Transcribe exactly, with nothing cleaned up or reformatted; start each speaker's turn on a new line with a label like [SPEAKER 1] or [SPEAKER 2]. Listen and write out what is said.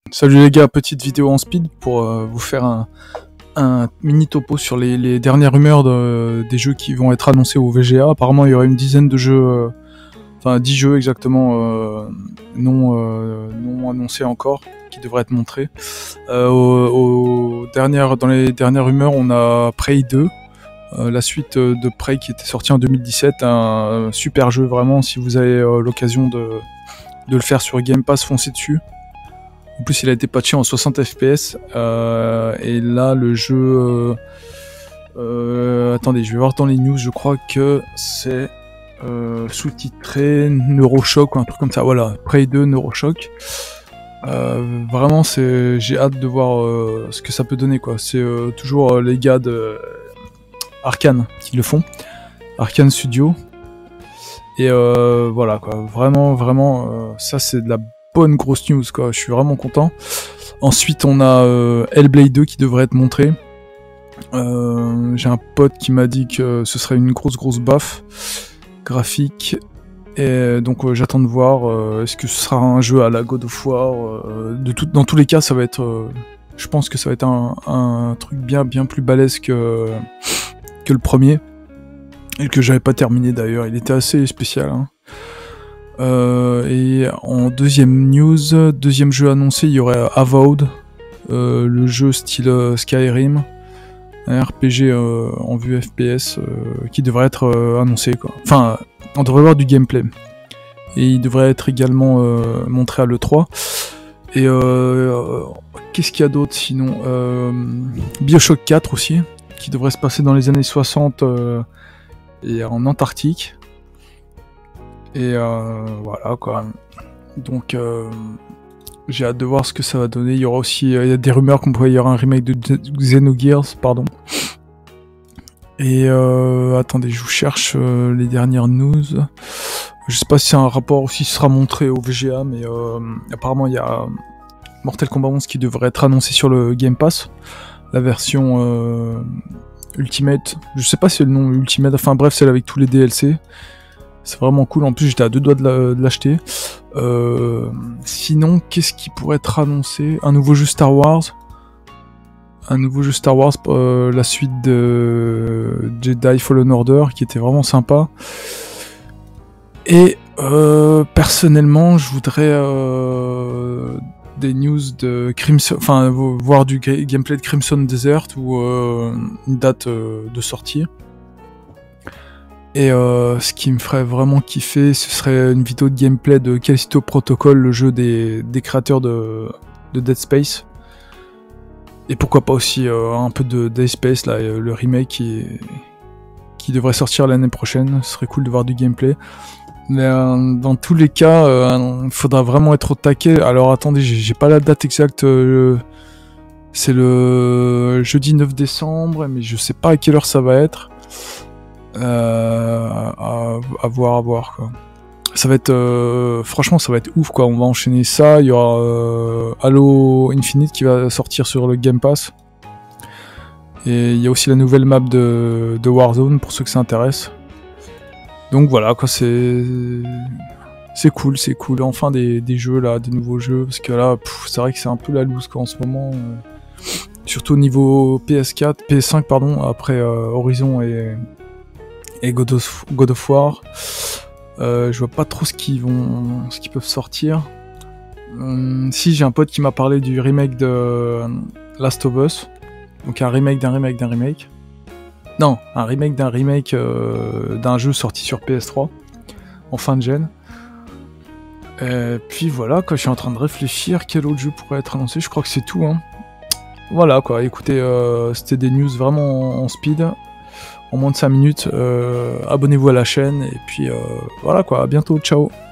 [SPEAKER 1] Salut les gars, petite vidéo en speed pour euh, vous faire un, un mini topo sur les, les dernières rumeurs de, des jeux qui vont être annoncés au V G A. Apparemment il y aurait une dizaine de jeux, euh, enfin dix jeux exactement euh, non, euh, non annoncés encore, qui devraient être montrés. Euh, au, au dernières, dans les dernières rumeurs on a Prey deux, euh, la suite de Prey qui était sortie en deux mille dix-sept, un, un super jeu vraiment, si vous avez euh, l'occasion de, de le faire sur Game Pass, foncez dessus. En plus, il a été patché en soixante F P S. Euh, et là, le jeu... Euh, euh, attendez, je vais voir dans les news. Je crois que c'est euh, sous-titré Neuroshock ou un truc comme ça. Voilà, Prey deux, Neuroshock. Euh, vraiment, c'est, j'ai hâte de voir euh, ce que ça peut donner, quoi. C'est euh, toujours euh, les gars de Arkane qui le font. Arkane Studio. Et euh, voilà, quoi. Vraiment, vraiment, euh, ça, c'est de la bonne grosse news, quoi. Je suis vraiment content. Ensuite on a euh, Hellblade deux qui devrait être montré. Euh, j'ai un pote qui m'a dit que ce serait une grosse grosse baffe graphique. Et donc euh, j'attends de voir euh, est-ce que ce sera un jeu à la God of War. Euh, de tout, dans tous les cas ça va être... Euh, je pense que ça va être un, un truc bien bien plus balèze que, que le premier. Et que j'avais pas terminé d'ailleurs. Il était assez spécial, hein. Euh, et en deuxième news, deuxième jeu annoncé, il y aurait Avowed, euh, le jeu style euh, Skyrim, un R P G euh, en vue F P S euh, qui devrait être euh, annoncé, quoi. Enfin, on devrait voir du gameplay. Et il devrait être également euh, montré à l'E trois. Et euh, qu'est-ce qu'il y a d'autre sinon euh, BioShock quatre aussi, qui devrait se passer dans les années soixante euh, et en Antarctique. Et euh, voilà quoi. Donc euh, j'ai hâte de voir ce que ça va donner. Il y aura aussi euh, il y a des rumeurs qu'on pourrait y avoir un remake de Xenogears, pardon. Et euh, attendez, je vous cherche euh, les dernières news. Je sais pas si c'est un rapport aussi sera montré au V G A, mais euh, apparemment il y a Mortal Kombat onze qui devrait être annoncé sur le Game Pass, la version euh, Ultimate. Je sais pas si c'est le nom Ultimate. Enfin bref, celle avec tous les D L C. C'est vraiment cool, en plus j'étais à deux doigts de l'acheter. Euh, sinon, qu'est-ce qui pourrait être annoncé? Un nouveau jeu Star Wars. Un nouveau jeu Star Wars, euh, la suite de Jedi Fallen Order, qui était vraiment sympa. Et euh, personnellement, je voudrais euh, des news de Crimson, enfin voir du gameplay de Crimson Desert ou euh, une date euh, de sortie. Et euh, ce qui me ferait vraiment kiffer, ce serait une vidéo de gameplay de Callisto Protocol, le jeu des, des créateurs de, de Dead Space. Et pourquoi pas aussi euh, un peu de Dead Space, là, le remake qui, qui devrait sortir l'année prochaine. Ce serait cool de voir du gameplay. Mais euh, dans tous les cas, il euh, faudra vraiment être au taquet. Alors attendez, j'ai pas la date exacte. Euh, C'est le jeudi neuf décembre, mais je sais pas à quelle heure ça va être. Euh, à, à voir, à voir quoi. Ça va être, euh, franchement, ça va être ouf quoi. On va enchaîner ça. Il y aura euh, Halo Infinite qui va sortir sur le Game Pass. Et il y a aussi la nouvelle map de, de Warzone pour ceux que ça intéresse. Donc voilà quoi, c'est c'est cool, c'est cool. Enfin des, des jeux là, des nouveaux jeux, parce que là, c'est vrai que c'est un peu la loose quoi en ce moment. Euh, surtout au niveau P S quatre, P S cinq pardon, après euh, Horizon et et God of, God of War. Euh, je vois pas trop ce qu'ils vont, ce qu'ils peuvent sortir. Hum, si j'ai un pote qui m'a parlé du remake de Last of Us, donc un remake d'un remake d'un remake. Non, un remake d'un remake euh, d'un jeu sorti sur P S trois en fin de gen. Et puis voilà, quoi, je suis en train de réfléchir quel autre jeu pourrait être annoncé. Je crois que c'est tout, hein. Voilà quoi. Écoutez, euh, c'était des news vraiment en, en speed. En moins de cinq minutes, euh, abonnez-vous à la chaîne, et puis euh, voilà quoi, à bientôt, ciao.